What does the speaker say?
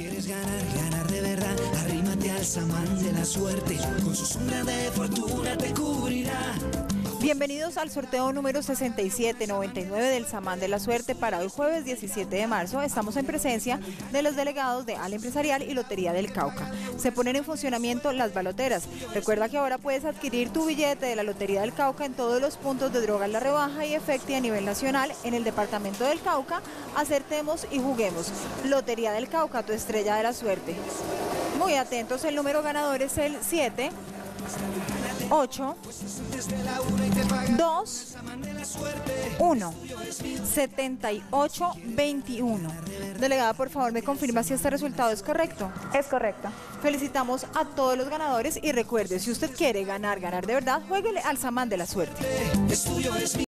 quieres ganar, ganar de verdad, arrímate al samán de la suerte, con su sombra de fortuna te cubrirá. Bienvenidos al sorteo número 6799 del Samán de la Suerte para hoy jueves 17 de marzo. Estamos en presencia de los delegados de Ala Empresarial y Lotería del Cauca. Se ponen en funcionamiento las baloteras. Recuerda que ahora puedes adquirir tu billete de la Lotería del Cauca en todos los puntos de Drogas La Rebaja y Efecti a nivel nacional en el departamento del Cauca. Acertemos y juguemos. Lotería del Cauca, tu estrella de la suerte. Muy atentos, el número ganador es el 7, 8, 2, 1, 78, 21. Delegada, por favor, ¿me confirma si este resultado es correcto? Es correcto. Felicitamos a todos los ganadores y recuerde, si usted quiere ganar de verdad, juéguele al Samán de la Suerte.